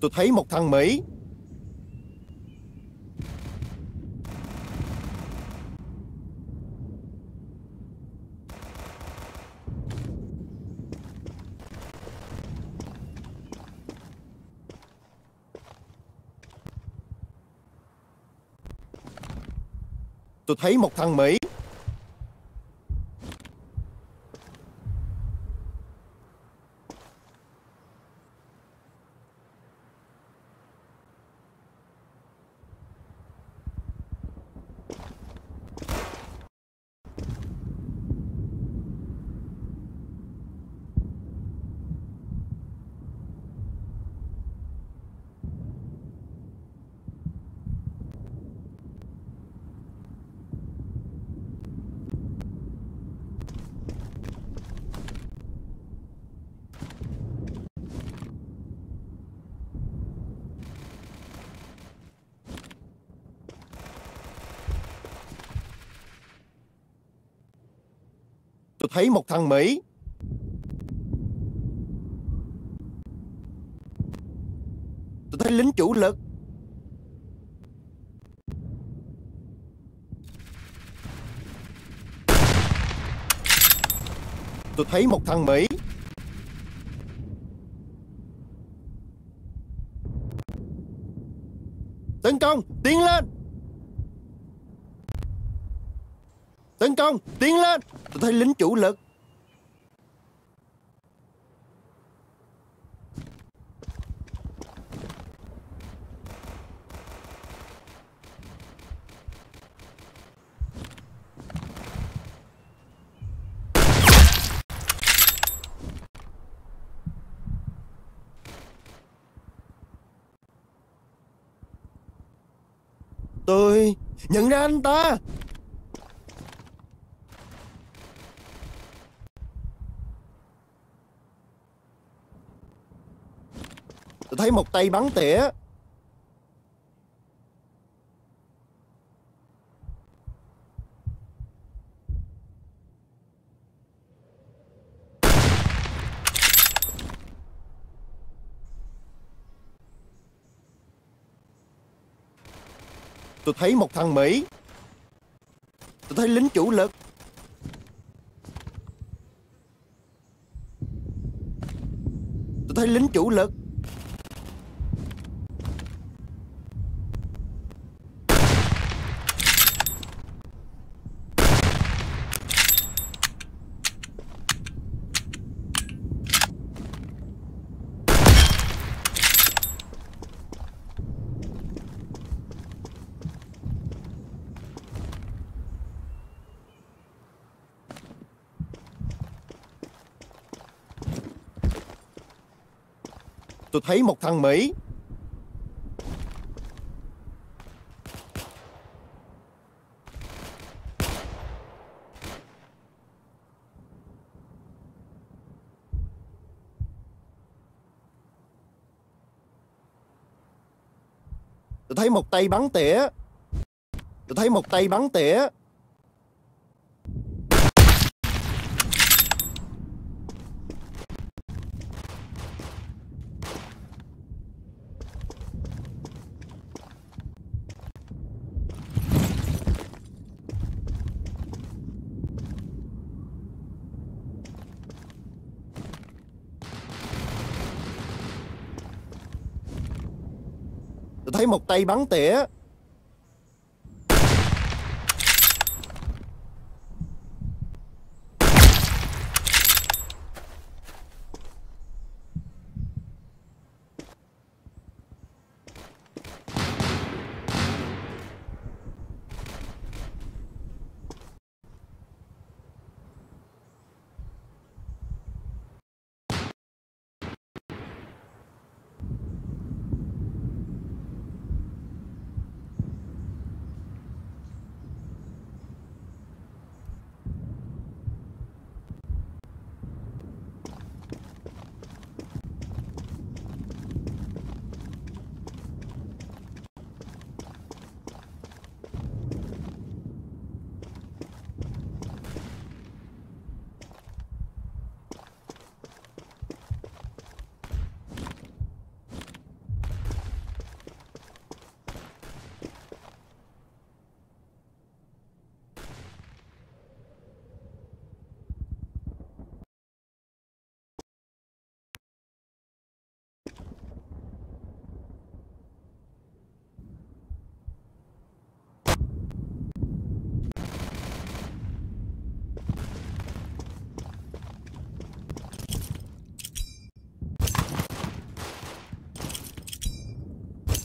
Tôi thấy một thằng Mỹ. Tôi thấy một thằng Mỹ. Tôi thấy một thằng Mỹ. Tôi thấy lính chủ lực. Tôi thấy một thằng Mỹ. Tấn công, tiến lên. Tấn công, tiến lên. Tôi thấy lính chủ lực. Tôi nhận ra anh ta. Tôi thấy một tay bắn tỉa. Tôi thấy một thằng Mỹ. Tôi thấy lính chủ lực. Tôi thấy lính chủ lực. Tôi thấy một thằng Mỹ. Tôi thấy một tay bắn tỉa. Tôi thấy một tay bắn tỉa. Tôi thấy một tay bắn tỉa.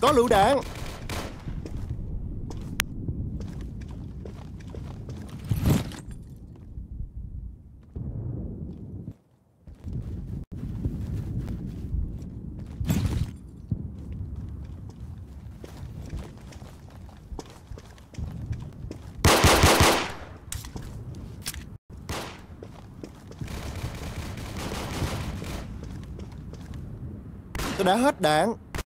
Có lựu đạn. Tôi đã hết đạn.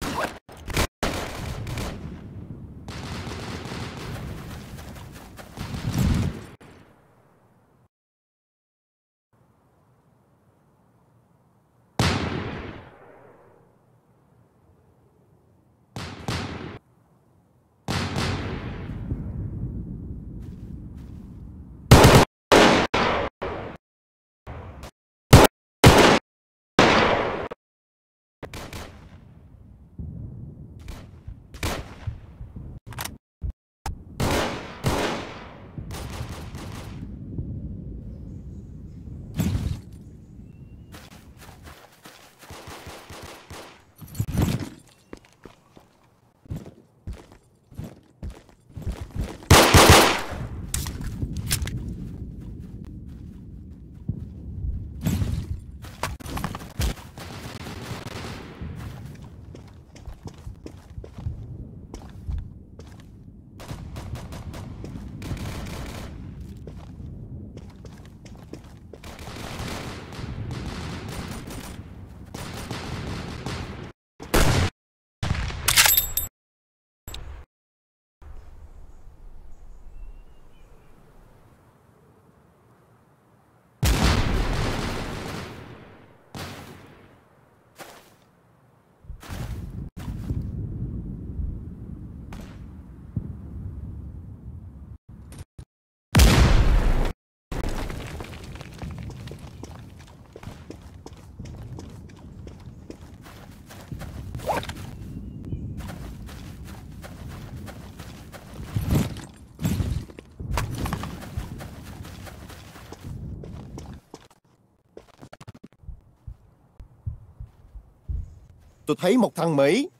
Tôi thấy một thằng Mỹ.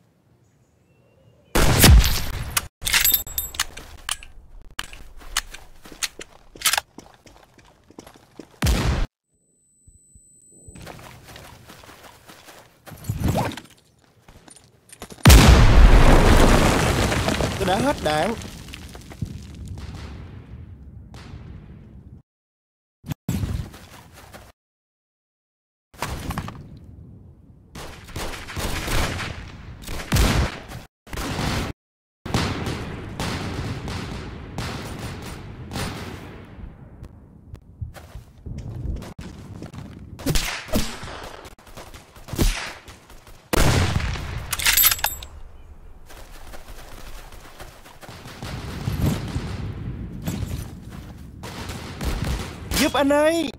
Tôi đã hết đạn. Giúp anh ấy.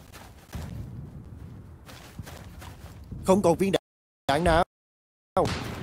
Không còn viên đạn nào.